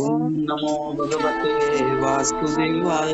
ఓం నమో భగవతే వాసుదేవాయ.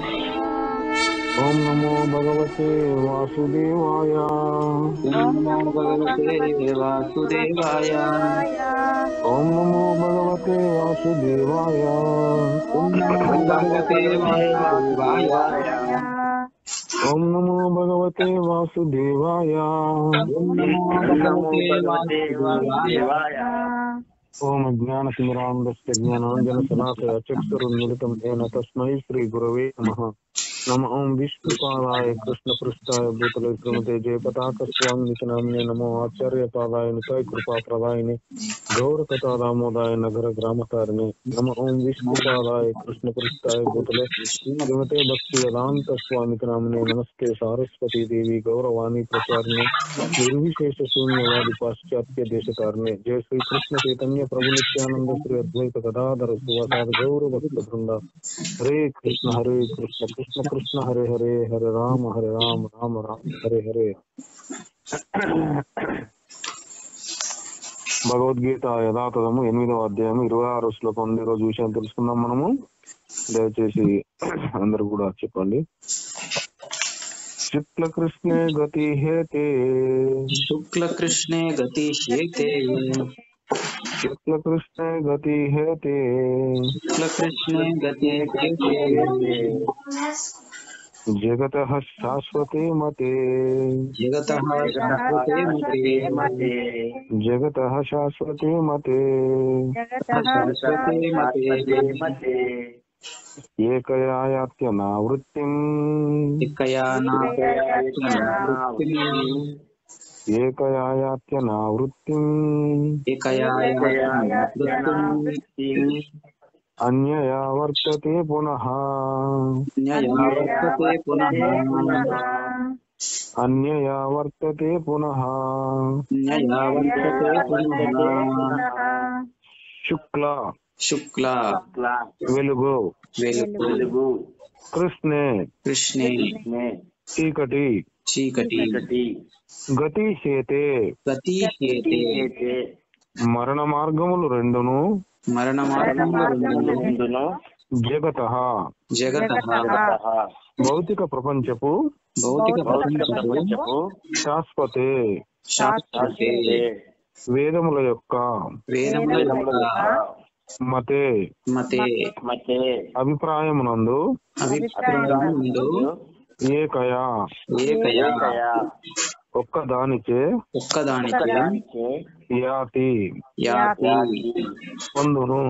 ఓం నమో భగవతే వాసుదేవాయ. ఓం నమో భగవతే వాసుదేవాయ. ఓం నమో భగవతే వాసుదేవాయ. ఓం నమో భగవతే వాసుదేవాయ. ఓం నమో భగవతే వాసుదేవాయ. ఓం నమో భగవతే వాసుదేవాయ. ఓం జ్ఞానతిమిరాంధస్య జ్ఞానాంజన శలాకయ చక్షురున్మిలితం ఏన తస్మై శ్రీ గురవే నమః. నమ ఓం విష్ణుపాదాయ కృష్ణపృష్ఠాయ భూతలే శ్రీమతే జయపతాక స్వామికి నామినే నమో ఆచార్యపాదాయ నితాయ కృపాప్రదాయిని గౌరకథాదామోదాయ నగర గ్రామకారిణి. నమ ఓం విష్ణుపాదాయ కృష్ణపృష్ఠాయ భూతలే శ్రీమతే భక్తి వేదాంత స్వామికి నామినే నమస్తే సారస్వతీ దేవి గౌరవాణి ప్రచారిణి నిర్విశేష శూన్యవాది పాశ్చాత్య దేశకారిణి. జయ శ్రీ కృష్ణ చైతన్య ప్రభు నిత్యానంద శ్రీ అద్వైత గదాధర సువాసాది గౌర భక్త బృంద. హరే కృష్ణ కృష్ణ కృష్ణ హరే హరే, హరే రామ రామ రామ హరే హరే. భగవద్గీత యథాతథము 8వ అధ్యాయం 26వ శ్లోకం ఉంది. ఈరోజు విషయం తెలుసుకుందాం మనము. దయచేసి అందరు కూడా చెప్పండి. శుక్ల కృష్ణే గతి హేతే, శుక్ల కృష్ణే గతి హేతే, శుక్ల కృష్ణే గతి హేతే, శుక్ల కృష్ణే గతి హేతే, జగతః శాశ్వతే మతే, జగతః శాశ్వతే మతే, జగతః శాశ్వతే మతే, శాశ్వతే మతే, ఏకయాత్యనావృత్తిం, ఏకయాత్యనావృత్తిం, అన్యయా వర్తతే పునః, అన్యయా వర్తతే పునః. శుక్ల శుక్ల వెలుగు, వెలుగు, కృష్ణే కృష్ణే చీకటి, చీకటి, గతి హేతే గతి హేతే, మరణ మార్గములు రెండును, మరణ మార్గములు జగతః జగతః భౌతిక ప్రపంచపు, భౌతిక ప్రపంచపు శాశ్వతే శాశ్వతే వేదముల యొక్క, వేదముల యొక్క మతే మతే అభిప్రాయమునందు, అభిప్రాయముందు ఏకయా ఒక్కదానిచే యాతి పొందును,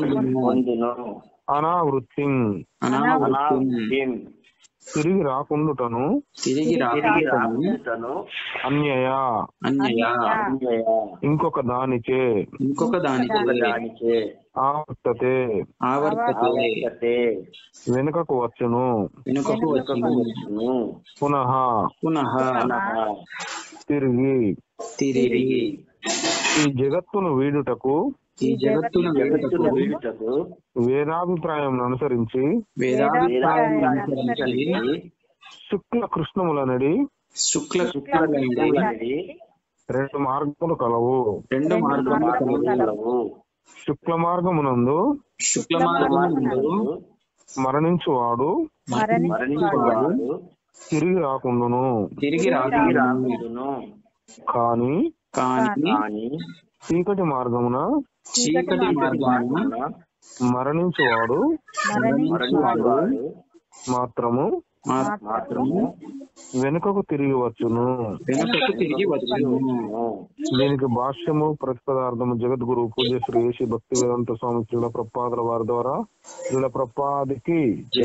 అనావృత్తిం తిరిగి రాకుండుటను, అన్యయా ఇంకొక దానిచే ఆవర్తతే వెనుకకు వచ్చును, పునః తిరిగి. ఈ జగత్తును వీడుటకు వేదాభిప్రాయం అనుసరించి శుక్ల కృష్ణములనడి రెండు మార్గములు కలవు. శుక్ల మార్గమునందు మరణించువాడు తిరిగి రాకుండును, కాని చీకటి మార్గమున మరణించువాడు మాత్రము వెనుకకు తిరిగి వచ్చును. దీనికి భాష్యము ప్రతిపదార్థము జగద్గురు పూజ్య శ్రీ యేషి భక్తి వేదాంత స్వామి శ్రీల ప్రపాదుల వారి ద్వారా శ్రీల ప్రపాదికి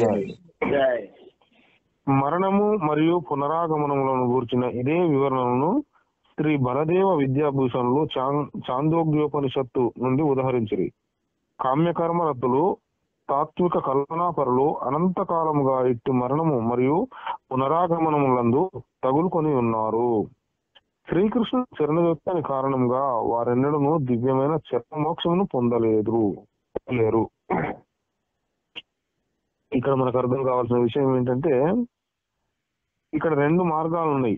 మరణము మరియు పునరాగమనములను గూర్చిన ఇదే వివరణను శ్రీ బలదేవ విద్యాభూషణులు చాందోగ్యోపనిషత్తు నుండి ఉదహరించిరి. కామ్యకర్మరతులు తాత్విక కల్పనాపరులు అనంతకాలముగా ఇట్టి మరణము మరియు పునరాగమనములందు తగులుకొని ఉన్నారు. శ్రీకృష్ణ శరణుని కారణంగా వారెన్నడూ దివ్యమైన చర్మమోక్షమును పొందలేరు. ఇక్కడ మనకు అర్థం కావాల్సిన విషయం ఏంటంటే, ఇక్కడ రెండు మార్గాలు ఉన్నాయి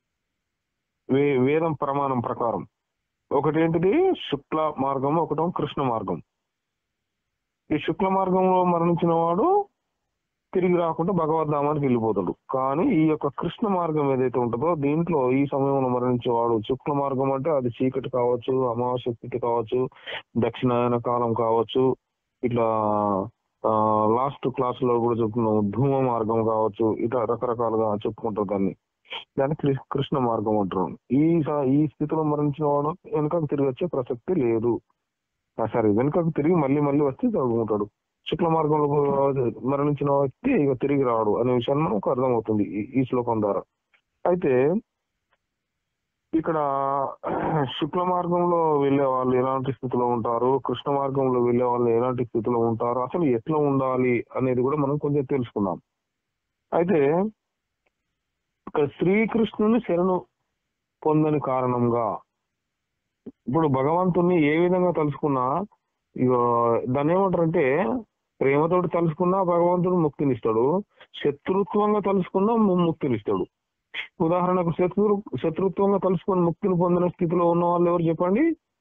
వేదం ప్రమాణం ప్రకారం. ఒకటి ఏంటిది శుక్ల మార్గం, ఒకటో కృష్ణ మార్గం. ఈ శుక్ల మార్గంలో మరణించిన వాడు తిరిగి రాకుండా భగవద్ధామానికి వెళ్ళిపోతాడు. కానీ ఈ యొక్క కృష్ణ మార్గం ఏదైతే ఉంటుందో దీంట్లో ఈ సమయంలో మరణించేవాడు, శుక్ల మార్గం అంటే అది చీకటి కావచ్చు, అమావాస్య స్థితి కావచ్చు, దక్షిణాయన కాలం కావచ్చు, ఇట్లా లాస్ట్ క్లాస్ లో కూడా చెప్పుకున్నాం ధూమ మార్గం కావచ్చు, ఇట్లా రకరకాలుగా చెప్పుకుంటారు దాన్ని కృష్ణ మార్గం అంటారు. ఈ స్థితిలో మరణించిన వాడు వెనుకకు తిరిగి వచ్చే ప్రసక్తి లేదు. సరే, వెనుకకు తిరిగి మళ్ళీ వచ్చి చదువుకుంటాడు. శుక్ల మార్గంలో మరణించిన వ్యక్తి ఇక తిరిగి రాడు అనే విషయాన్ని మనకు అర్థమవుతుంది ఈ శ్లోకం ద్వారా. అయితే ఇక్కడ శుక్ల మార్గంలో వెళ్లే వాళ్ళు ఎలాంటి స్థితిలో ఉంటారు, కృష్ణ మార్గంలో వెళ్లే వాళ్ళు ఎలాంటి స్థితిలో ఉంటారు, అసలు ఎట్లా ఉండాలి అనేది కూడా మనం కొంచెం తెలుసుకుందాం. అయితే ఇక్కడ శ్రీకృష్ణుని శరణు పొందని కారణంగా ఇప్పుడు భగవంతుణ్ణి ఏ విధంగా తలుసుకున్నా దాన్ని ఏమంటారంటే ప్రేమతోటి తలుసుకున్నా భగవంతుడు ముక్తినిస్తాడు, శత్రుత్వంగా తలుసుకున్నా ముక్తినిస్తాడు. ఉదాహరణకు శత్రుత్వంగా తలుసుకొని ముక్తిని పొందిన స్థితిలో ఉన్న వాళ్ళు ఎవరు చెప్పండి?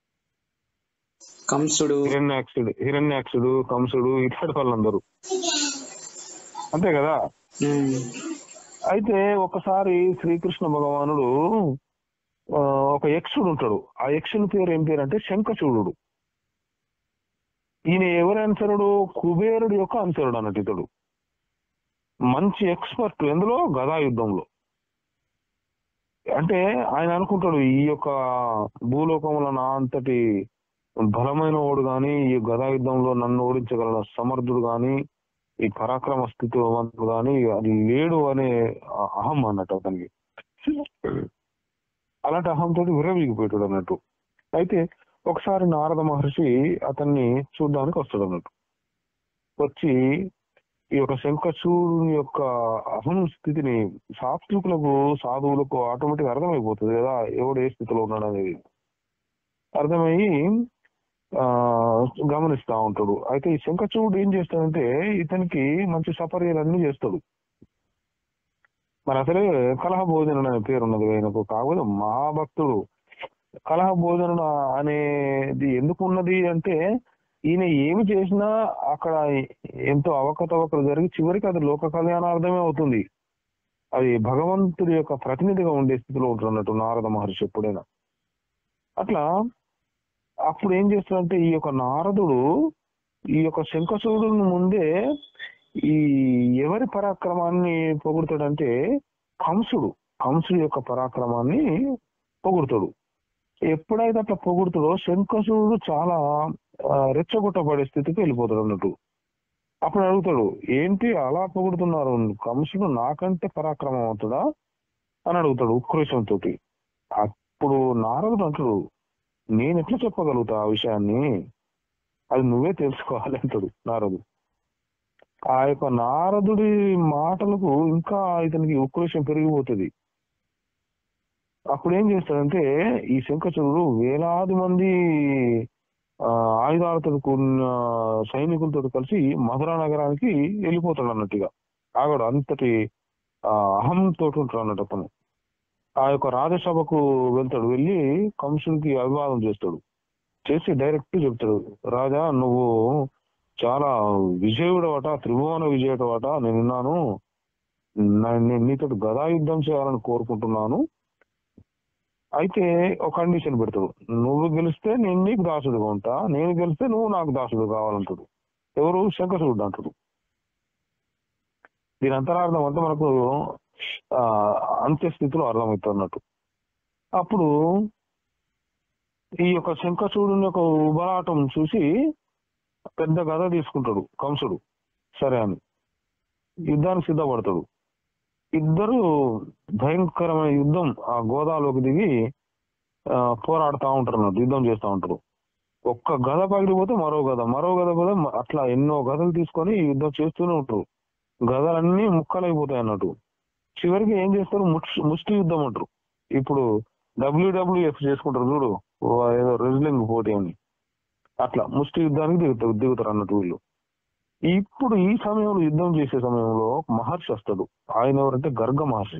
కంసుడు, హిరణ్యాక్షుడు, కంసుడు, ఇట్లాంటి వాళ్ళందరూ అంతే కదా. అయితే ఒకసారి శ్రీకృష్ణ భగవానుడు ఒక యక్షుడు ఉంటాడు. ఆ యక్షుని పేరు ఏం పేరు అంటే శంఖచూడు. ఈయన ఎవరి అనుసరుడు? కుబేరుడు యొక్క అనుసరుడు అన్నట్టు. ఇతడు మంచి ఎక్స్పర్ట్ ఎందులో? గదా యుద్ధంలో. అంటే ఆయన అనుకుంటాడు ఈ యొక్క భూలోకంలో నా అంతటి బలమైన వాడు గాని, ఈ గదా యుద్ధంలో నన్ను ఓడించగల సమర్థుడు గాని, ఈ పరాక్రమ స్థితివంతుడు గాని లేడు అనే అహం అన్నట్టు అతనికి. అలాంటి అహంతో విరవీగిపోయాడు అన్నట్టు. అయితే ఒకసారి నారద మహర్షి అతన్ని చూడడానికి వస్తాడు అన్నట్టు. వచ్చి ఈ యొక్క శంఖచూడుని యొక్క అహం స్థితిని సాత్వికులకు, సాధువులకు ఆటోమేటిక్ అర్థమైపోతుంది కదా ఎవడు ఏ స్థితిలో ఉన్నాడు అనేది. అర్థమయ్యి గమనిస్తా ఉంటాడు. అయితే ఈ శంఖచూడు ఏం చేస్తాడంటే ఇతనికి మంచి సపర్యలన్నీ చేస్తాడు. మరి అసలే కలహ భోజనుడు అనే పేరు ఉన్నది ఆయనకు. కాకపోతే మహాభక్తుడు. కలహ భోజనుడు అనేది ఎందుకు ఉన్నది అంటే ఈయన ఏమి చేసినా అక్కడ ఎంతో అవకతవకలు జరిగి చివరికి అది లోక కళ్యాణార్థమే అవుతుంది. అది భగవంతుడి యొక్క ప్రతినిధిగా ఉండే స్థితిలో ఉంటున్నట్టు నారద మహర్షి ఎప్పుడైనా. అట్లా అప్పుడు ఏం చేస్తాడంటే ఈ యొక్క నారదుడు ఈ యొక్క శంఖచూడుని ముందే ఈ ఎవరి పరాక్రమాన్ని పొగుడుతాడంటే కంసుడు యొక్క పరాక్రమాన్ని పొగుడుతాడు. ఎప్పుడైతే అట్లా పొగుడుతాడో శంఖచూడు చాలా రెచ్చగొట్టబడే స్థితికి వెళ్ళిపోతాడు అన్నట్టు. అప్పుడు అడుగుతాడు, ఏంటి అలా పొగుడుతున్నారు, కంసుడు నాకంటే పరాక్రమం అవుతాడా అని అడుగుతాడు ఉక్రోషంతో. అప్పుడు నారదుడు అంటాడు, నేను ఎట్లా చెప్పగలుగుతా ఆ విషయాన్ని, అది నువ్వే తెలుసుకోవాలి అంటాడు నారదుడు. ఆ యొక్క నారదుడి మాటలకు ఇంకా ఇతనికి ఉక్రోషం పెరిగిపోతుంది. అప్పుడు ఏం చేస్తాడంటే ఈ శంఖచూడు వేలాది మంది ఆయుధాలతో కూడిన సైనికులతో కలిసి మధురా నగరానికి వెళ్ళిపోతాడు అన్నట్టుగా. ఆగడు, అంతటి అహంతో ఉంటాడు అన్నట్టు అతను. ఆ యొక్క రాజసభకు వెళ్తాడు. వెళ్ళి కంసుడికి అభివాదం చేస్తాడు. చేసి డైరెక్ట్ చెప్తాడు, రాజా నువ్వు చాలా విజయుడవట, త్రిభువన విజయుడవట, నేను విన్నాను. నేను నీతో గదా యుద్ధం చేయాలని కోరుకుంటున్నాను. అయితే ఒక కండిషన్ పెడతాడు, నువ్వు గెలిస్తే నేను నీకు దాసుడుగా ఉంటా, నేను గెలిస్తే నువ్వు నాకు దాసుడు కావాలంటాడు. ఎవరు? శంఖచూడు అంటాడు. దీని అంతరార్థం అంటే మనకు అంత్యస్థితిలో అర్థమవుతుంది అన్నట్టు. అప్పుడు ఈ యొక్క శంఖచూడుని యొక్క ఉబలాటం చూసి పెద్ద గద తీసుకుంటాడు కంసుడు. సరే అని యుద్ధానికి సిద్ధపడతాడు. ఇద్దరు భయంకరమైన యుద్ధం ఆ గోదాలోకి దిగి పోరాడుతూ ఉంటారు అన్నట్టు, యుద్ధం చేస్తూ ఉంటారు. ఒక్క గద పగిలిపోతే మరో గద పోతే అట్లా ఎన్నో గదలు తీసుకొని యుద్ధం చేస్తూనే ఉంటారు. గదలన్నీ ముక్కలైపోతాయి అన్నట్టు. చివరికి ఏం చేస్తారు, ముష్టి యుద్ధం అంటారు. ఇప్పుడు WWF చేసుకుంటారు చూడు, ఏదో రెజ్లింగ్ పోటీ అని, అట్లా ముష్టి యుద్ధానికి దిగుతారు అన్నట్టు వీళ్ళు. ఇప్పుడు ఈ సమయంలో యుద్ధం చేసే సమయంలో మహర్షి వస్తాడు. ఆయన ఎవరంటే గర్గ మహర్షి.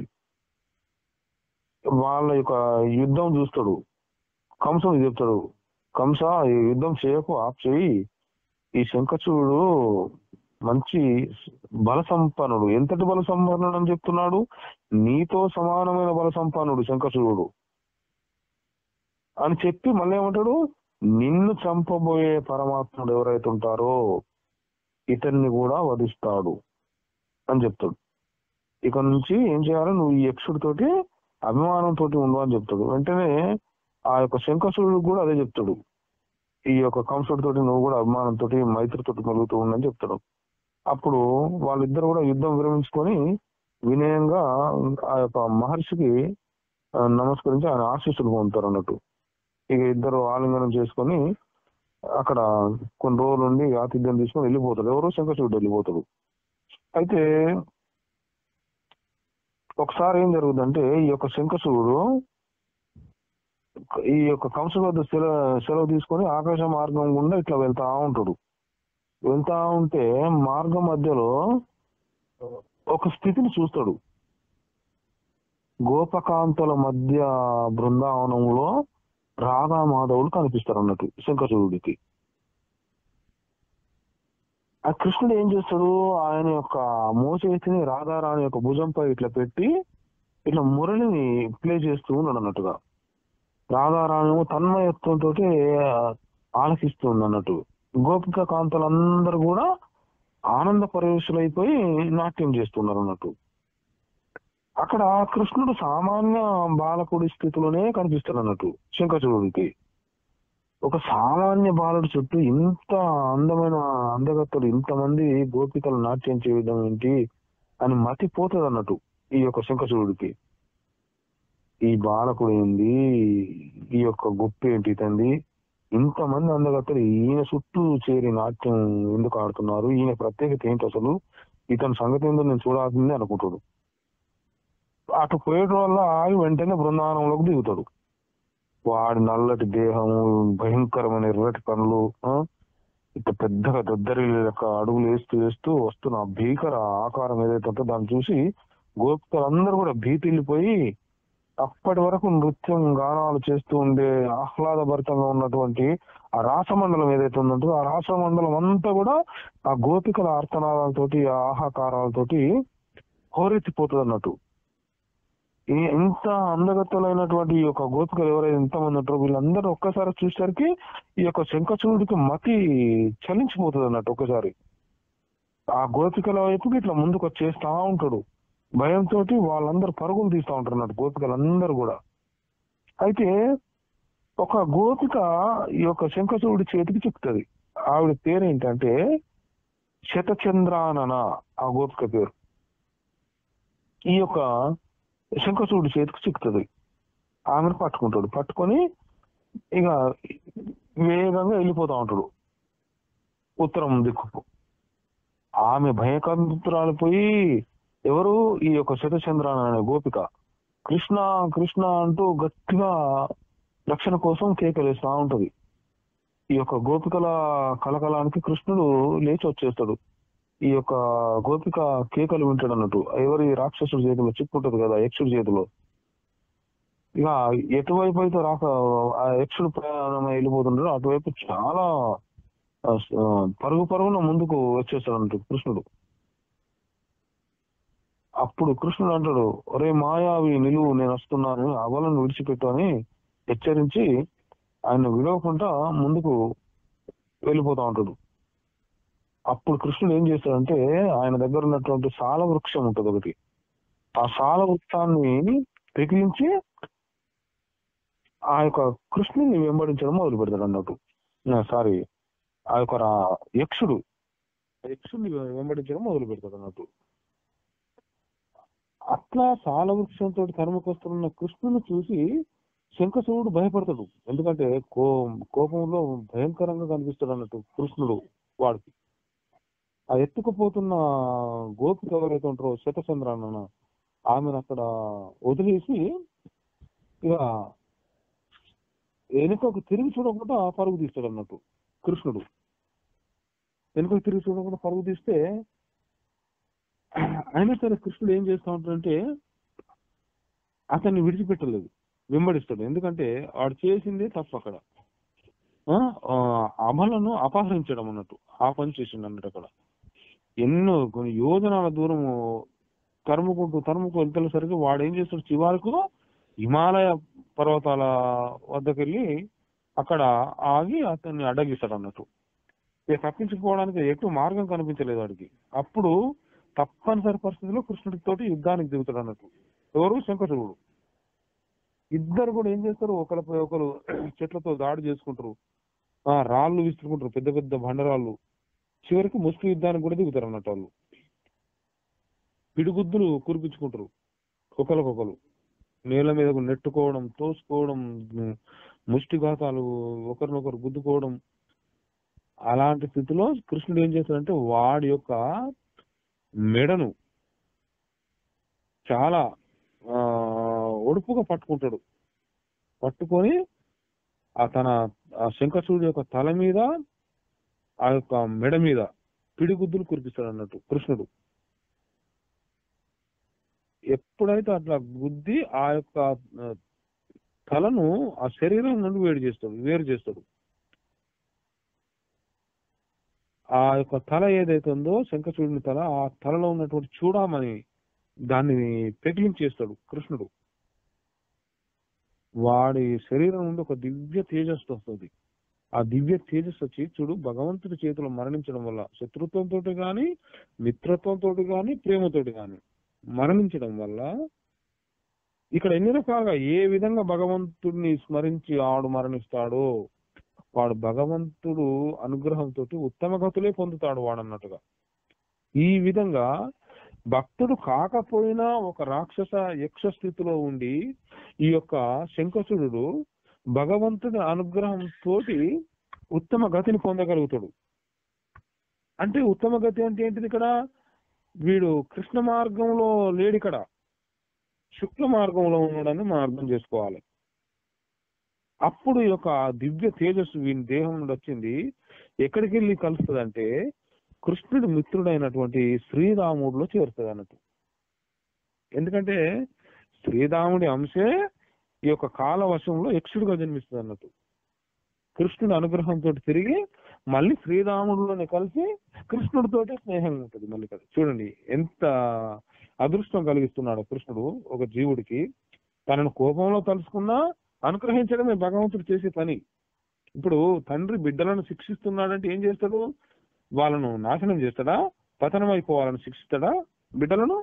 వాళ్ళ యొక్క యుద్ధం చూస్తాడు. కంసుడు చెప్తాడు, కంస ఈ యుద్ధం చేయకు, ఆప్ చేయి, ఈ శంఖచూడు మంచి బల సంపన్నుడు. ఎంతటి బల సంపన్నుడు అని చెప్తున్నాడు? నీతో సమానమైన బల సంపన్నుడు శంఖచూడు అని చెప్పి మళ్ళీ ఏమంటాడు? నిన్ను చంపబోయే పరమాత్ముడు ఎవరైతే ఉంటారో ఇతన్ని కూడా వధిస్తాడు అని చెప్తాడు. ఇక నుంచి ఏం చేయాలి? నువ్వు ఈ యక్షుడితోటి అభిమానంతో ఉండు అని చెప్తాడు. వెంటనే ఆ యొక్క శంఖచూడు కూడా అదే చెప్తాడు. ఈ యొక్క కంసుడితోటి నువ్వు కూడా అభిమానంతో మైత్రితోటి కలుగుతూ ఉండని చెప్తాడు. అప్పుడు వాళ్ళిద్దరు కూడా యుద్ధం విరమించుకొని వినయంగా ఆ యొక్క మహర్షికి నమస్కరించి ఆయన ఆశీస్సులు పొందుతారు అన్నట్టు. ఇక ఇద్దరు ఆలింగనం చేసుకొని అక్కడ కొన్ని రోజులు ఉండి ఆతిథ్యం తీసుకొని వెళ్ళిపోతాడు. ఎవరో శంఖచూడు వెళ్ళిపోతాడు. అయితే ఒకసారి ఏం జరుగుతుందంటే ఈ యొక్క శంఖచూడు ఈ యొక్క కంసుడు వద్ద సెలవు తీసుకొని ఆకాశ మార్గం గుండా ఇట్లా వెళ్తా ఉంటాడు. వెళ్తా ఉంటే మార్గం మధ్యలో ఒక స్థితిని చూస్తాడు. గోపకాంతల మధ్య బృందావనంలో రాధా మాధవులు కనిపిస్తారు అన్నట్టు శంఖచూడుడికి. ఆ కృష్ణుడు ఏం చేస్తాడు? ఆయన యొక్క మోచేతిని రాధారాణి యొక్క భుజంపై ఇట్లా పెట్టి ఇట్లా మురళిని ప్లే చేస్తూ ఉన్నాడు అన్నట్టుగా. రాధారాణి తన్మయత్వంతో ఆలకిస్తుంది అన్నట్టు. గోపిక కాంతలందరూ కూడా ఆనంద పరవశులైపోయి నాట్యం చేస్తున్నారు అన్నట్టు. అక్కడ కృష్ణుడు సామాన్య బాలకుడి స్థితిలోనే కనిపిస్తాడు అన్నట్టు శంఖచూడుడికి. ఒక సామాన్య బాలుడి చుట్టూ ఇంత అందమైన అందగత్తలు ఇంతమంది గోపికలు నాట్యం చేయడం ఏంటి అని మతిపోతుంది అన్నట్టు ఈ యొక్క శంఖచూడుడికి. ఈ బాలకుడు ఏంది, ఈ యొక్క గొప్ప ఏంటి తంది, ఇంతమంది అందగత్తలు ఈయన చుట్టూ చేరి నాట్యం ఎందుకు ఆడుతున్నారు, ఈయన ప్రత్యేకత ఏంటి అసలు, ఇతని సంగతి ఏందో నేను చూడాల్సిందే అనుకుంటాడు. అటు పోయడం వల్ల ఆగి వెంటనే బృందావనంలోకి దిగుతాడు. వాడి నల్లటి దేహము, భయంకరమైన ఎర్రటి కనులు, ఇట్లా పెద్దగా దద్దరి యొక్క అడుగులు వేస్తూ వేస్తూ వస్తున్న భీకర ఆకారం ఏదైతే ఉందో దాన్ని చూసి గోపికలందరూ కూడా భీతిల్లిపోయి అప్పటి వరకు నృత్యం గానాలు చేస్తూ ఉండే ఆహ్లాదభరితంగా ఉన్నటువంటి ఆ రాసమండలం ఏదైతే ఉందంటో ఆ రాసమండలం అంతా కూడా ఆ గోపికల ఆర్తనాదాలతోటి ఆ ఆహాకారాలతోటి హోరెత్తిపోతుంది అన్నట్టు. ఇంత అందగత్తలైనటువంటి ఈ యొక్క గోపికలు ఎవరైతే ఎంతమంది ఉంటారో వీళ్ళందరూ ఒక్కసారి చూసేసరికి ఈ యొక్క శంఖచూడుడికి మతి చలించిపోతుంది అన్నట్టు. ఒక్కసారి ఆ గోపికల వైపుకి ఇట్లా ముందుకు వచ్చేస్తా ఉంటాడు. భయంతో వాళ్ళందరూ పరుగులు తీస్తూ ఉంటారు అన్నట్టు గోపికలందరూ కూడా. అయితే ఒక గోపిక ఈ యొక్క శంఖచూడి చేతికి చిక్కుతుంది. ఆవిడ పేరు ఏంటంటే శతచంద్రానన, ఆ గోపిక పేరు. ఈ యొక్క శంఖచూడి చేతికి చిక్కుతుంది. ఆమెను పట్టుకుంటాడు. పట్టుకొని ఇక వేగంగా వెళ్ళిపోతా ఉంటాడు ఉత్తరం దిక్కుకు. ఆమె భయకంతురాలిపోయి ఎవరు? ఈ యొక్క శతచంద్రాన అనే గోపిక కృష్ణ కృష్ణ అంటూ గట్టిగా రక్షణ కోసం కేకలేస్తా ఉంటది. ఈ యొక్క గోపికల కలకలానికి కృష్ణుడు లేచి వచ్చేస్తాడు. ఈ యొక్క గోపిక కేకలు వింటాడు అన్నట్టు. ఎవరి రాక్షసుడి చేతిలో చిక్కుంటది కదా, యక్షుడి చేతిలో. ఇక ఎటువైపు అయితే ఆ యక్షుడు ప్రయాణం వెళ్ళిపోతుంటాడు అటువైపు చాలా పరుగు పరుగున ముందుకు వచ్చేస్తాడు అన్నట్టు కృష్ణుడు. అప్పుడు కృష్ణుడు అంటాడు, ఒరే మాయావి నిలువు, నేను వస్తున్నాను, అవలను విడిచిపెట్టు అని హెచ్చరించి ఆయన విడవకుండా ముందుకు వెళ్ళిపోతా ఉంటాడు. అప్పుడు కృష్ణుడు ఏం చేస్తాడంటే ఆయన దగ్గర ఉన్నటువంటి సాల వృక్షం ఉంటుంది ఒకటి, ఆ సాల వృక్షాన్ని పెకిలించి ఆ యొక్క కృష్ణుని వెంబడించడం మొదలు పెడతాడు అన్నట్టు. సారీ, ఆ యొక్క యక్షుడిని వెంబడించడం మొదలు పెడతాడు అన్నట్టు. అట్లా సాల వృక్షంతో తరుముకొస్తున్న కృష్ణుని చూసి శంఖచూడు భయపడతాడు. ఎందుకంటే కోపంలో భయంకరంగా కనిపిస్తాడు అన్నట్టు కృష్ణుడు వాడికి. ఆ ఎత్తుకుపోతున్న గోపిక ఎవరైతే ఉంటారో శతచంద్రాన్న, ఆమెను అక్కడ వదిలేసి ఇక వెనుకకు తిరిగి చూడకుండా పరుగు తీస్తాడు అన్నట్టు కృష్ణుడు. వెనుకకు తిరిగి చూడకుండా పరుగు తీస్తే అయినా సరే కృష్ణుడు ఏం చేస్తా ఉంటాడంటే అతన్ని విడిచిపెట్టలేదు, వెంబడిస్తాడు. ఎందుకంటే వాడు చేసిందే తప్పు అక్కడ. అమలను అపహరించడం అన్నట్టు ఆ పని చేసిండు అన్నట్టు. అక్కడ ఎన్నో కొన్ని యోజనాల దూరము తరుముకు వెళ్తేసరికి వాడు ఏం చేస్తాడు, చివరకు హిమాలయ పర్వతాల వద్దకు వెళ్ళి అక్కడ ఆగి అతన్ని అడ్డగిస్తాడు అన్నట్టు. ఇక తప్పించుకోవడానికి ఎటు మార్గం కనిపించలేదు వాడికి. అప్పుడు తప్పనిసరి పరిస్థితిలో కృష్ణుడితోటి యుద్ధానికి దిగుతాడు అన్నట్టు. ఎవరు? శంఖచూడు. ఇద్దరు కూడా ఏం చేస్తారు, ఒకరిపై ఒకరు చెట్లతో దాడి చేసుకుంటారు, రాళ్ళు విసురుకుంటారు, పెద్ద పెద్ద బండరాళ్ళు. చివరికి ముష్టి యుద్ధానికి కూడా దిగుతారు అన్నట్టు. వాళ్ళు పిడిగుద్దులు కురిపించుకుంటారు, ఒకరికొకరు నేల మీద నెట్టుకోవడం, తోసుకోవడం, ముష్టిఘాతాలు, ఒకరినొకరు గుద్దుకోవడం. అలాంటి స్థితిలో కృష్ణుడు ఏం చేస్తాడంటే వాడి యొక్క మెడను చాలా ఒడుపుగా పట్టుకుంటాడు. పట్టుకొని తన శంఖచూడు యొక్క తల మీద, ఆ యొక్క మెడ మీద పిడిగుద్దులు కురిపిస్తాడు అన్నట్టు కృష్ణుడు. ఎప్పుడైతే అట్లా గుద్ది ఆ యొక్క తలను ఆ శరీరం నుండి వేరు చేస్తాడు. ఆ యొక్క తల ఏదైతే ఉందో శంఖచూడుని తల, ఆ తలలో ఉన్నటువంటి చూడమని దాన్ని పెకిలించేస్తాడు కృష్ణుడు. వాడి శరీరం నుండి ఒక దివ్య తేజస్సు వస్తుంది. ఆ దివ్య తేజస్సు వచ్చి చూడు, భగవంతుడి చేతిలో మరణించడం వల్ల శత్రుత్వంతో గాని, మిత్రత్వంతో గాని, ప్రేమతోటి గాని మరణించడం వల్ల ఇక్కడ ఎన్ని రకాలుగా ఏ విధంగా భగవంతుడిని స్మరించి ఆడు మరణిస్తాడో వాడు భగవంతుడు అనుగ్రహంతో ఉత్తమ గతులే పొందుతాడు వాడన్నట్టుగా. ఈ విధంగా భక్తుడు కాకపోయినా ఒక రాక్షస యక్ష స్థితిలో ఉండి ఈ యొక్క శంఖచూడు భగవంతుడి అనుగ్రహంతో ఉత్తమ గతిని పొందగలుగుతాడు. అంటే ఉత్తమ గతి అంటే ఏంటిది? ఇక్కడ వీడు కృష్ణ మార్గంలో లేడు, ఇక్కడ శుక్ల మార్గంలో ఉన్నాడని మనం అర్థం చేసుకోవాలి. అప్పుడు ఈ యొక్క దివ్య తేజస్సు వీని దేహం నుండి వచ్చింది ఎక్కడికి వెళ్ళి కలుస్తుంది అంటే కృష్ణుడి మిత్రుడైనటువంటి శ్రీరాముడిలో చేరుతుంది అన్నట్టు. ఎందుకంటే శ్రీరాముడి అంశే ఈ యొక్క కాలవశంలో యక్షుడిగా జన్మిస్తుంది అన్నట్టు. కృష్ణుడి అనుగ్రహంతో తిరిగి మళ్ళీ శ్రీరాముడిలోనే కలిసి కృష్ణుడితోటే స్నేహంగా ఉంటుంది మళ్ళీ కదా. చూడండి ఎంత అదృష్టం కలిగిస్తున్నాడు కృష్ణుడు ఒక జీవుడికి. తనను కోపంలో తలుసుకున్నా అనుగ్రహించడమే భగవంతుడు చేసే పని. ఇప్పుడు తండ్రి బిడ్డలను శిక్షిస్తున్నాడంటే ఏం చేస్తాడు? వాళ్ళను నాశనం చేస్తాడా? పతనం అయిపోవాలని శిక్షిస్తాడా? బిడ్డలను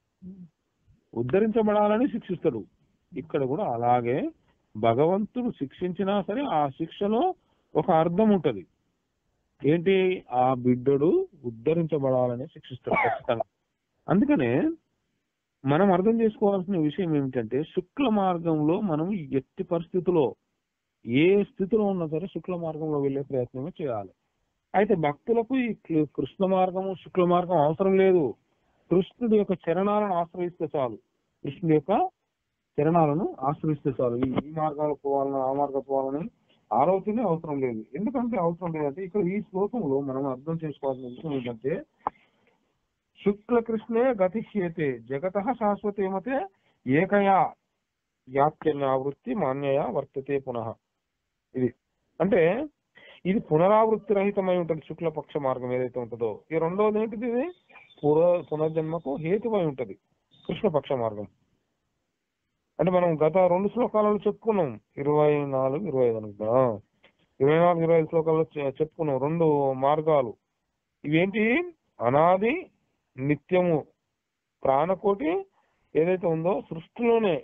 ఉద్ధరించబడాలని శిక్షిస్తాడు. ఇక్కడ కూడా అలాగే భగవంతుడు శిక్షించినా సరే ఆ శిక్షలో ఒక అర్థం ఉంటది. ఏంటి? ఆ బిడ్డడు ఉద్ధరించబడాలని శిక్షిస్తాడు ఖచ్చితంగా. అందుకనే మనం అర్థం చేసుకోవాల్సిన విషయం ఏమిటంటే శుక్ల మార్గంలో మనం ఎట్టి పరిస్థితిలో ఏ స్థితిలో ఉన్నా సరే శుక్ల మార్గంలో వెళ్ళే ప్రయత్నమే చేయాలి. అయితే భక్తులకు ఈ కృష్ణ మార్గము శుక్ల మార్గం అవసరం లేదు. కృష్ణుడి యొక్క చరణాలను ఆశ్రయిస్తే చాలు. కృష్ణుడి యొక్క చరణాలను ఆశ్రయిస్తే చాలు. ఈ మార్గాలు పోవాలని ఆ మార్గం పోవాలని ఆలోచనే అవసరం లేదు. ఎందుకంటే అవసరం లేదంటే ఇక్కడ ఈ శ్లోకంలో మనం అర్థం చేసుకోవాల్సిన విషయం ఏంటంటే శుక్ల కృష్ణే గతిష్యేతే జగతః శాశ్వతే మతే ఏకయా యాత్యన్యావృత్తి మాన్యయా వర్తతే పునః. ఇది అంటే ఇది పునరావృత్తి రహితమై ఉంటుంది శుక్లపక్ష మార్గం ఏదైతే ఉంటుందో. ఈ రెండోది ఏంటిది? ఇది పునర్జన్మకు హేతువై ఉంటది కృష్ణపక్ష మార్గం. అంటే మనం గత 2 శ్లోకాలలో చెప్పుకున్నాం, 24, 25 అనుకుంటా. 24, 25 శ్లోకాల్లో చెప్పుకున్నాం 2 మార్గాలు. ఇవేంటి? అనాది నిత్యము ప్రాణకోటి ఏదైతే ఉందో సృష్టిలోనే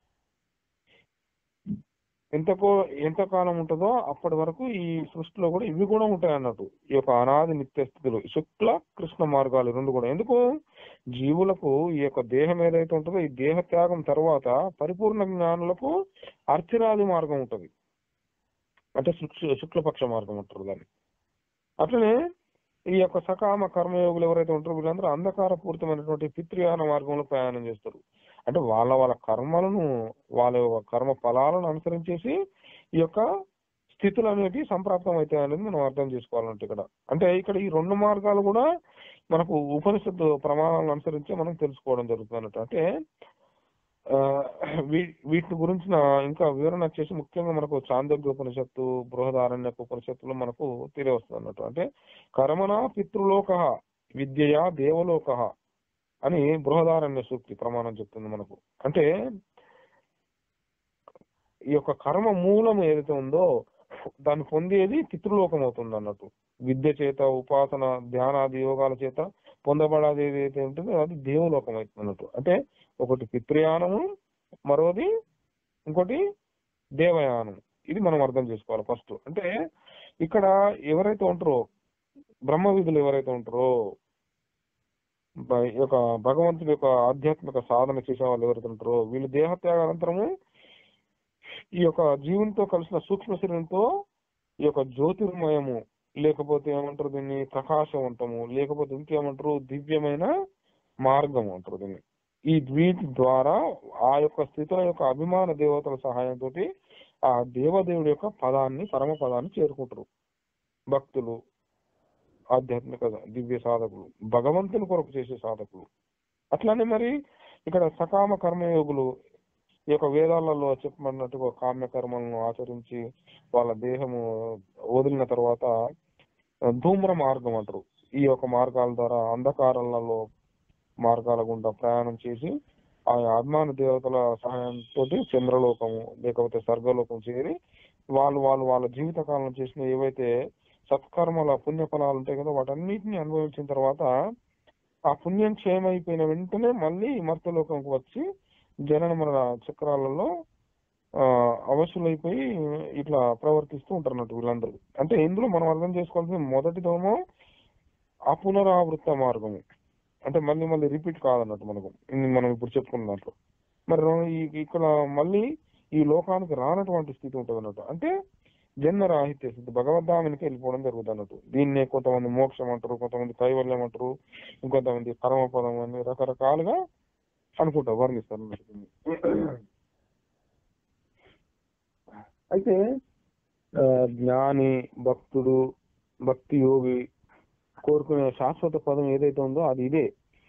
ఎంతకాలం ఉంటుందో అప్పటి వరకు ఈ సృష్టిలో కూడా ఇవి కూడా ఉంటాయి అన్నట్టు. ఈ యొక్క అనాది నిత్య స్థితులు శుక్ల కృష్ణ మార్గాలు 2 కూడా. ఎందుకు? జీవులకు ఈ యొక్క దేహం ఏదైతే ఉంటుందో ఈ దేహ త్యాగం తర్వాత పరిపూర్ణ జ్ఞానులకు అర్చిరాది మార్గం ఉంటుంది, అంటే శుక్లపక్ష మార్గం అంటారు దాన్ని. అట్లనే ఈ యొక్క సకామ కర్మయోగులు ఎవరైతే ఉంటారో వీళ్ళందరూ అంధకార పూరితమైనటువంటి పితృయాన మార్గంలో ప్రయాణం చేస్తారు. అంటే వాళ్ళ కర్మలను వాళ్ళ కర్మ ఫలాలను అనుసరించేసి ఈ యొక్క స్థితులు అనేవి సంప్రాప్తం అవుతాయి అనేది మనం అర్థం చేసుకోవాలంటే ఇక్కడ. అంటే ఇక్కడ ఈ 2 మార్గాలు కూడా మనకు ఉపనిషత్తు ప్రమాణాలను అనుసరించి మనం తెలుసుకోవడం జరుగుతుంది అన్నట్టు. అంటే ఆ, వీటి గురించిన ఇంకా వివరణ వచ్చేసి ముఖ్యంగా మనకు చాందోగ్య ఉపనిషత్తు, బృహదారణ్యక ఉపనిషత్తులో మనకు తెలియవస్తుంది అన్నట్టు. అంటే కర్మణ పితృలోక విద్యయా దేవలోక అని బృహదారణ్య సూక్తి ప్రమాణం చెప్తుంది మనకు. అంటే ఈ యొక్క కర్మ మూలం ఏదైతే ఉందో దాన్ని పొందేది పితృలోకం అవుతుంది అన్నట్టు. విద్య చేత, ఉపాసన, ధ్యానాది యోగాల చేత పొందబడేది ఏదైతే ఉంటుందో అది దేవలోకం అవుతుంది అన్నట్టు. అంటే ఒకటి పితృయానము, మరోది ఇంకోటి దేవయానం. ఇది మనం అర్థం చేసుకోవాలి ఫస్ట్. అంటే ఇక్కడ ఎవరైతే ఉంటారో బ్రహ్మ విధులు ఎవరైతే ఉంటారో ఈ యొక్క భగవంతుడి యొక్క ఆధ్యాత్మిక సాధన చేసే వాళ్ళు ఎవరైతే ఉంటారో వీళ్ళు దేహత్యాగానంతరము ఈ యొక్క జీవునితో కలిసిన సూక్ష్మ శరీరంతో ఈ యొక్క జ్యోతిర్మయము, లేకపోతే ఏమంటారు దీన్ని ప్రకాశవంతము, లేకపోతే ఇంకేమంటారు దివ్యమైన మార్గం అంటారు దీన్ని. ఈ వీటి ద్వారా ఆ యొక్క స్థితుల యొక్క అభిమాన దేవతల సహాయంతో ఆ దేవదేవుడి యొక్క పదాన్ని, పరమ పదాన్ని చేరుకుంటారు భక్తులు, ఆధ్యాత్మిక దివ్య సాధకులు, భగవంతుని కొరకు చేసే సాధకులు. అట్లానే మరి ఇక్కడ సకామ కర్మయోగులు ఈ యొక్క వేదాలలో చెప్పబడినట్టుగా కామ్య కర్మలను ఆచరించి వాళ్ళ దేహము వదిలిన తర్వాత ధూమ్ర మార్గం అంటారు. ఈ యొక్క మార్గాల ద్వారా అంధకారాలలో మార్గాల గుండా ప్రయాణం చేసి ఆ అభిమాన దేవతల సహాయంతో చంద్రలోకము లేకపోతే స్వర్గలోకం చేరి వాళ్ళ జీవిత కాలంలో చేసిన ఏవైతే సత్కర్మల పుణ్య ఫలాలు ఉంటాయి కదా వాటన్నిటిని అనుభవించిన తర్వాత ఆ పుణ్యం క్షయమైపోయిన వెంటనే మళ్ళీ మర్త్యలోకంకి వచ్చి జనన మరణ చక్రాలలో అవశులైపోయి ఇట్లా ప్రవర్తిస్తూ ఉంటారు అన్నట్టు వీళ్ళందరూ. అంటే ఇందులో మనం అర్థం చేసుకోవాల్సింది మొదటిదేమో అపునరావృత మార్గము, అంటే మళ్ళీ మళ్ళీ రిపీట్ కాదన్నట్టు మనకు మనం ఇప్పుడు చెప్పుకున్నట్లు. మరి ఇక్కడ మళ్ళీ ఈ లోకానికి రానటువంటి స్థితి ఉంటుంది అన్నట్టు. అంటే జన్మ రాహిత్య స్థితి, భగవద్ధామానికి వెళ్ళిపోవడం జరుగుతుంది అన్నట్టు. దీన్నే కొంతమంది మోక్షం అంటారు, కొంతమంది కైవల్యం అంటారు, ఇంకొంతమంది పరమపదం అని రకరకాలుగా అనుకుంటారు, వర్ణిస్తారు అన్నట్టు. అయితే జ్ఞాని, భక్తుడు, భక్తి యోగి కోరుకునే శాశ్వత పదం ఏదైతే ఉందో అది ఇదే,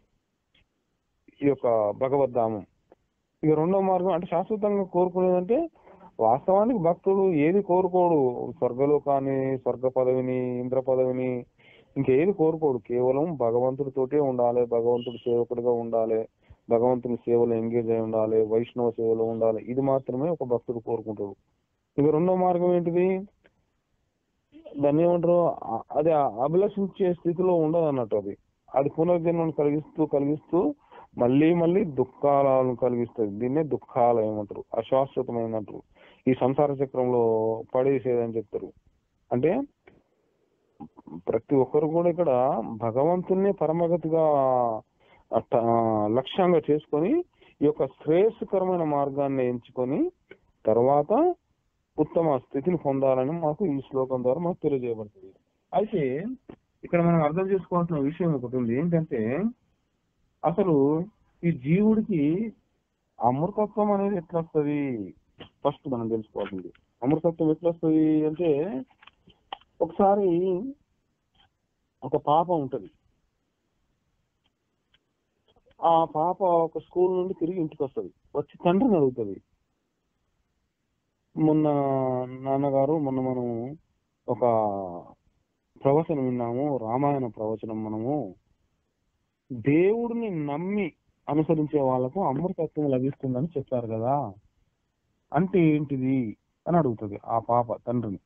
ఈ యొక్క భగవద్ధామం. ఇక రెండో మార్గం అంటే శాశ్వతంగా కోరుకునేదంటే వాస్తవానికి భక్తుడు ఏది కోరుకోడు, స్వర్గలోకాన్ని, స్వర్గ పదవిని, ఇంద్ర పదవిని, ఇంకేది కోరుకోడు. కేవలం భగవంతుడితోటే ఉండాలి, భగవంతుడి సేవకుడిగా ఉండాలి, భగవంతుని సేవలో ఎంగేజ్ అయి ఉండాలి, వైష్ణవ సేవలో ఉండాలి. ఇది మాత్రమే ఒక భక్తుడు కోరుకుంటాడు. ఇక రెండో మార్గం ఏంటిది, దాన్ని ఏమంటారు, అది అభిలషించే స్థితిలో ఉండదు అన్నట్టు. అది పునర్జన్మను కలిగిస్తూ మళ్ళీ మళ్ళీ దుఃఖాలను కలిగిస్తుంది. దీన్నే దుఃఖాలయం అంటారు, అశాశ్వతమైనట్టు, ఈ సంసార చక్రంలో పడేసేదని చెప్తారు. అంటే ప్రతి ఒక్కరు కూడా ఇక్కడ భగవంతున్నే పరమగతిగా లక్ష్యంగా చేసుకొని ఈ యొక్క శ్రేయస్కరమైన మార్గాన్ని ఎంచుకొని తర్వాత ఉత్తమ స్థితిని పొందాలని మాకు ఈ శ్లోకం ద్వారా మాకు తెలియజేయబడుతుంది. అయితే ఇక్కడ మనం అర్థం చేసుకోవాల్సిన విషయం ఒకటి ఉంది. ఏంటంటే అసలు ఈ జీవుడికి అమృతత్వం అనేది ఎట్లా వస్తుంది, ఫస్ట్ మనం తెలుసుకోవాల్సింది. అమృతత్వం ఎట్లా వస్తుంది అంటే ఒకసారి ఒక పాప ఉంటది. ఆ పాప ఒక స్కూల్ నుండి తిరిగి ఇంటికి వస్తుంది. వచ్చి తండ్రిని అడుగుతుంది, మొన్న నాన్నగారు మనం ఒక ప్రవచనం విన్నాము, రామాయణ ప్రవచనం, మనము దేవుడిని నమ్మి అనుసరించే వాళ్ళకు అమృతత్వం లభిస్తుందని చెప్పారు కదా, అంటే ఏంటిది అని అడుగుతుంది ఆ పాప తండ్రిని.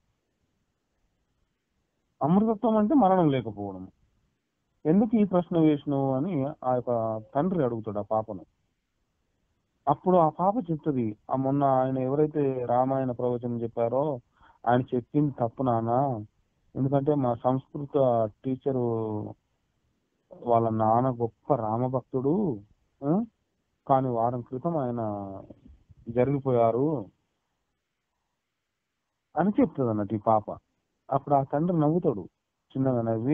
అమృతత్వం అంటే మరణం లేకపోవడం. ఎందుకు ఈ ప్రశ్న వేసినావు అని ఆ యొక్క తండ్రి అడుగుతాడు ఆ పాపను. అప్పుడు ఆ పాప చెప్తుంది, ఆ మొన్న ఆయన ఎవరైతే రామాయణ ప్రవచనం చెప్పారో ఆయన చెప్పింది తప్పు నాన్న, ఎందుకంటే మా సంస్కృత టీచరు వాళ్ళ నాన్న గొప్ప రామభక్తుడు, కానీ వారం క్రితం ఆయన జరిగిపోయారు అని చెప్తుంది అన్నట్టు ఈ పాప. అప్పుడు ఆ తండ్రి నవ్వుతాడు, చిన్నగా నవ్వి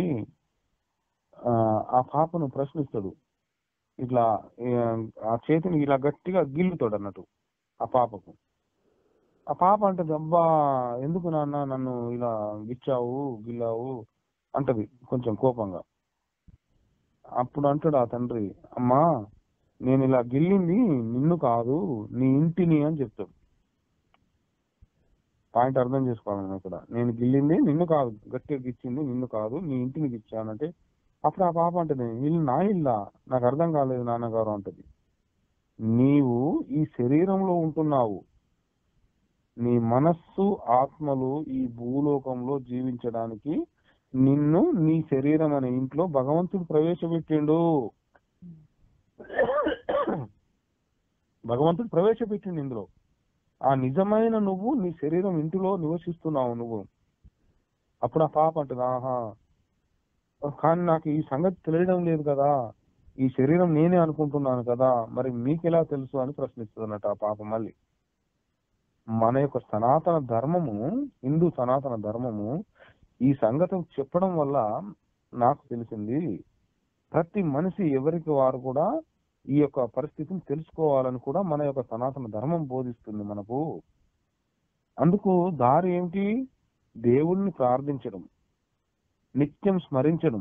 ఆ పాపను ప్రశ్నిస్తాడు. ఇట్లా ఆ చేతిని ఇలా గట్టిగా గిల్లుతాడు అన్నట్టు ఆ పాపకు. ఆ పాప అంటది, అబ్బా ఎందుకు నాన్న నన్ను ఇలా గిల్లావు అంటది కొంచెం కోపంగా. అప్పుడు అంటాడు ఆ తండ్రి, అమ్మా నేను ఇలా గిల్లింది నిన్ను కాదు నీ ఇంటిని అని చెప్తాడు. పాయింట్ అర్థం చేసుకోవాలి మనం ఇక్కడ. నేను గిల్లింది నిన్ను కాదు, గట్టిగా గిచ్చింది నిన్ను కాదు నీ ఇంటిని గిచ్చానంటే అప్పుడు ఆ పాప అంటది ఇల్లు నా ఇల్లా, నాకు అర్థం కాలేదు నాన్నగారు అంటది. నీవు ఈ శరీరంలో ఉంటున్నావు, నీ మనస్సు ఆత్మలు ఈ భూలోకంలో జీవించడానికి నిన్ను నీ శరీరం అనే ఇంట్లో భగవంతుడు ప్రవేశపెట్టిండు. భగవంతుడు ప్రవేశపెట్టిండు ఇందులో. ఆ నిజమైన నువ్వు నీ శరీరం ఇంటిలో నివసిస్తున్నావు నువ్వు. అప్పుడు ఆ పాప అంటది ఆహా, కానీ నాకు ఈ సంగతి తెలియడం లేదు కదా, ఈ శరీరం నేనే అనుకుంటున్నాను కదా, మరి మీకెలా తెలుసు అని ప్రశ్నిస్తుంది ఆ పాప. మళ్ళీ మన యొక్క సనాతన ధర్మము, హిందూ సనాతన ధర్మము ఈ సంగతి చెప్పడం వల్ల నాకు తెలిసింది ప్రతి మనిషి ఎవరికి వారు కూడా ఈ యొక్క పరిస్థితిని తెలుసుకోవాలని కూడా మన యొక్క సనాతన ధర్మం బోధిస్తుంది మనకు. అందుకు దారి ఏమిటి? దేవుణ్ణి ప్రార్థించడం, నిత్యం స్మరించడం.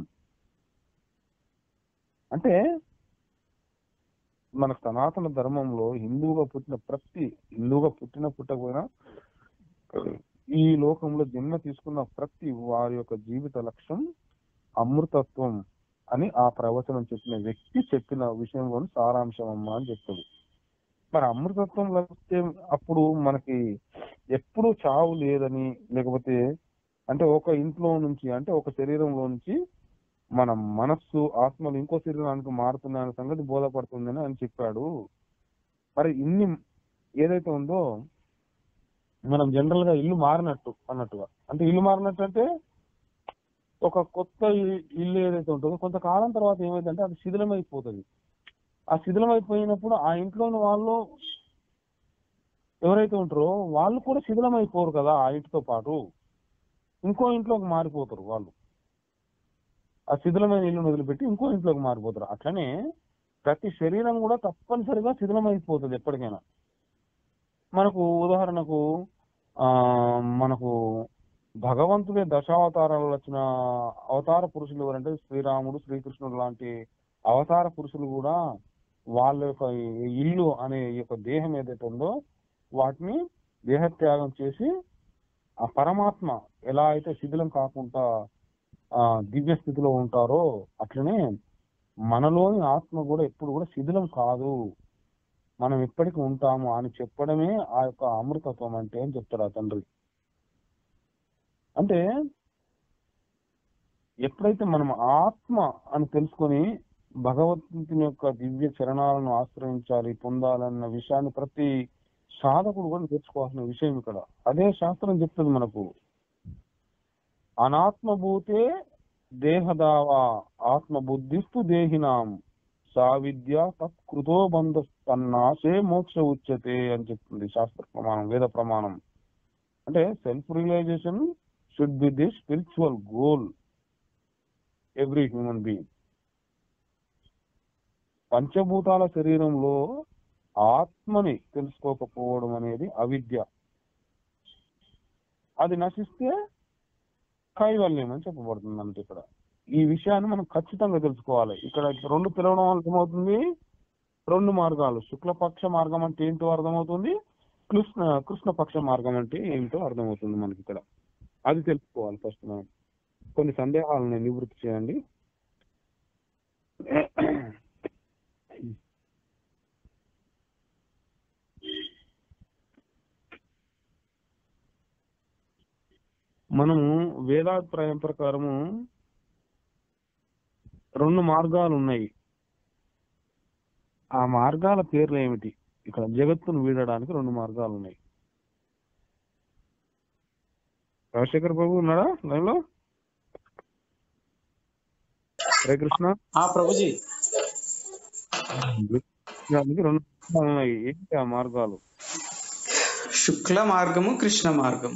అంటే మన సనాతన ధర్మంలో హిందువుగా పుట్టకపోయినా ఈ లోకంలో జన్మ తీసుకున్న ప్రతి వారి యొక్క జీవిత లక్ష్యం అమృతత్వం అని ఆ ప్రవచనం చెప్పిన వ్యక్తి చెప్పిన విషయంలోని సారాంశం అమ్మా అని చెప్తాడు. మరి అమృతత్వం లభిస్తే అప్పుడు మనకి ఎప్పుడు చావు లేదని, లేకపోతే అంటే ఒక ఇంట్లో నుంచి అంటే ఒక శరీరంలో నుంచి మన మనస్సు ఆత్మలు ఇంకో శరీరానికి మారుతున్నాయనే సంగతి బోధపడుతుందని అని చెప్పాడు. మరి ఇన్ని ఏదైతే ఉందో మనం జనరల్ గా ఇల్లు మారినట్టు అన్నట్టుగా, అంటే ఇల్లు మారినట్టు అంటే ఒక కొత్త ఇల్లు ఏదైతే ఉంటుందో కొంతకాలం తర్వాత ఏమైందంటే అది శిథిలమైపోతుంది. ఆ శిథిలమైపోయినప్పుడు ఆ ఇంట్లోని వాళ్ళు ఎవరైతే ఉంటారో వాళ్ళు కూడా శిథిలమైపోరు కదా, ఆ ఇంటితో పాటు ఇంకో ఇంట్లోకి మారిపోతారు వాళ్ళు. ఆ శిథిలమైన ఇల్లును వదిలిపెట్టి ఇంకో ఇంట్లోకి మారిపోతారు. అట్లనే ప్రతి శరీరం కూడా తప్పనిసరిగా శిథిలమైపోతుంది ఎప్పటికైనా. మనకు ఉదాహరణకు మనకు భగవంతుడే దశావతారాలు వచ్చిన అవతార పురుషులు ఎవరంటే శ్రీరాముడు, శ్రీకృష్ణుడు లాంటి అవతార పురుషులు కూడా వాళ్ళ యొక్క ఇల్లు అనే యొక్క దేహం ఏదైతే ఉందో వాటిని దేహత్యాగం చేసి ఆ పరమాత్మ ఎలా అయితే శిథిలం కాకుండా దివ్య స్థితిలో ఉంటారో అట్లనే మనలోని ఆత్మ కూడా ఎప్పుడు కూడా శిథిలం కాదు, మనం ఎప్పటికీ ఉంటాము అని చెప్పడమే ఆ యొక్క అమృతత్వం అంటే అని చెప్తాడు ఆ తండ్రి. అంటే ఎప్పుడైతే మనం ఆత్మ అని తెలుసుకొని భగవంతుని యొక్క దివ్య చరణాలను ఆశ్రయించాలి, పొందాలన్న విషయాన్ని ప్రతి సాధకుడు కూడా నేర్చుకోవాల్సిన విషయం ఇక్కడ. అదే శాస్త్రం చెప్తుంది మనకు, అనాత్మభూతే దేహదావా ఆత్మబుద్ధిస్తు దేహినాం సా విద్య తత్కృతో బంధస్తన్నాసే మోక్ష ఉచ్యతే అని చెప్తుంది శాస్త్ర ప్రమాణం, వేద ప్రమాణం. అంటే self realisation should be the spiritual goal every human being. పంచభూతాల శరీరంలో ఆత్మని తెలుసుకోకపోవడం అనేది అవిద్య. అది నశిస్తే కైవల్యం అని చెప్పబడుతుంది అంటే ఇక్కడ. ఈ విషయాన్ని మనం ఖచ్చితంగా తెలుసుకోవాలి. ఇక్కడ రెండు పిలవడం వల్ల ఏమవుతుంది, రెండు మార్గాలు, శుక్లపక్ష మార్గం అంటే ఏంటో అర్థమవుతుంది, కృష్ణపక్ష మార్గం అంటే ఏంటో అర్థమవుతుంది మనకి ఇక్కడ. అది తెలుసుకోవాలి ఫస్ట్. మనం కొన్ని సందేహాలను నివృత్తి చేయండి. మనము వేదాభిప్రాయం ప్రకారము రెండు మార్గాలు ఉన్నాయి. ఆ మార్గాల పేర్లు ఏమిటి? ఇక్కడ జగత్తును వీడడానికి రెండు మార్గాలు ఉన్నాయి. రాజశేఖర్ బాబు ఉన్నాడా లైన్ లో? హరే కృష్ణ. ప్రభుజీ రెండు మార్గాలు ఉన్నాయి. ఏంటి ఆ మార్గాలు? శుక్ల మార్గము, కృష్ణ మార్గం,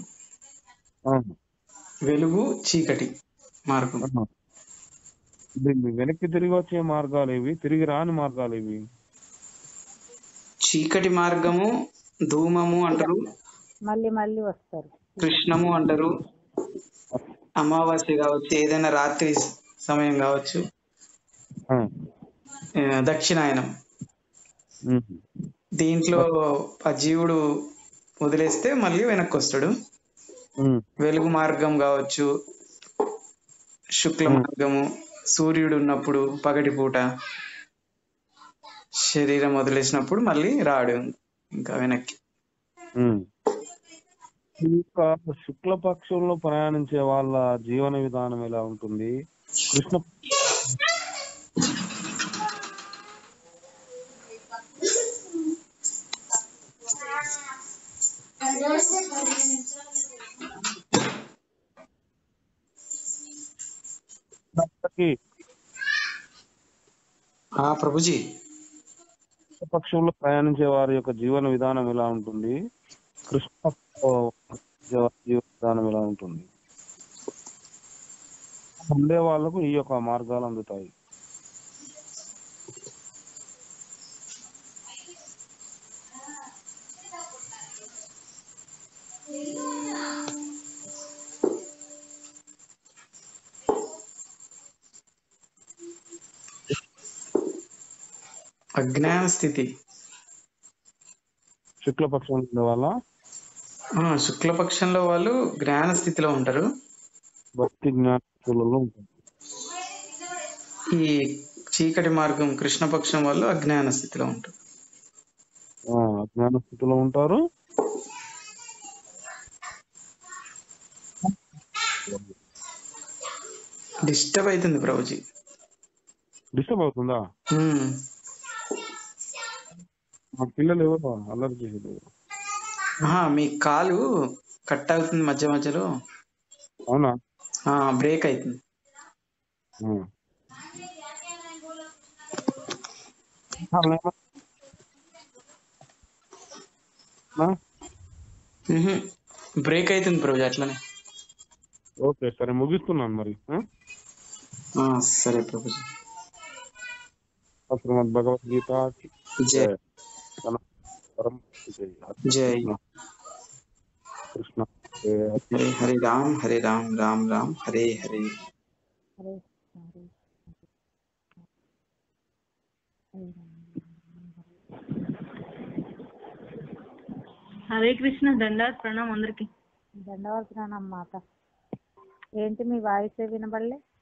వెలుగు చీకటి మార్గం. వెనక్కి తిరిగి వచ్చే మార్గాలు ఏవి, తిరిగి రాని మార్గాలు ఏవి? చీకటి మార్గము ధూమము అంటారు, మళ్ళీ మళ్ళీ వస్తారు. కృష్ణము అంటారు, అమావాస్య కావచ్చు, ఏదైనా రాత్రి సమయం కావచ్చు, దక్షిణాయనం. ఉమ్, దీంట్లో ఆ జీవుడు వదిలేస్తే మళ్ళీ వెనక్కి వస్తాడు. ఉమ్, వెలుగు మార్గం కావచ్చు, శుక్ల ఉమ్, మార్గము, సూర్యుడు ఉన్నప్పుడు పగటిపూట శరీరం వదిలేసినప్పుడు మళ్ళీ రాడు ఇంకా వెనక్కి. ఉమ్. ఈ యొక్క శుక్లపక్షంలో ప్రయాణించే వాళ్ళ జీవన విధానం ఎలా ఉంటుంది? కృష్ణ పక్షకి ప్రభుజీ పక్షంలో ప్రయాణించే వారి యొక్క జీవన విధానం ఎలా ఉంటుంది? కృష్ణ జీవన విధానం ఎలా ఉంటుంది? ఉండే వాళ్ళకు ఈ యొక్క మార్గాలు అందుతాయి. అజ్ఞాన స్థితి. శుక్లపక్షంలో ఉండే వాళ్ళ శుక్లపక్షంలో వాళ్ళు జ్ఞాన స్థితిలో ఉంటారు. భక్తి జ్ఞానాలలో ఉంటుంది. ఈ చీకటి మార్గం కృష్ణపక్షం వాళ్ళు అజ్ఞాన స్థితిలో ఉంటారు. అజ్ఞాన స్థితిలో ఉంటారు. డిస్టర్బ్ అవుతుంది ప్రభుజీ. డిస్టర్బ్ అవుతుందా? మా పిల్లలు ఎవరు అల్లరి చేసేది? మీ కాలు కట్ అవుతుంది మధ్య మధ్యలో. అవునా? బ్రేక్ అవుతుంది. బ్రేక్ అవుతుంది ప్రభుజీ అట్లనే. ఓకే, సరే ముగిస్తున్నాను మరి. సరే ప్రభుజీ. శ్రీమద్ భగవద్గీత జై జై కృష్ణ. హరే హరే రామ్ హరే రామ్ రామ్ రామ్ హరే హరే. హరే హరే హరే కృష్ణ. దండాత్ ప్రణాం అందరికి. దండవలసిన మాత. ఏంటి మీ వాయిస్ వినబడలే?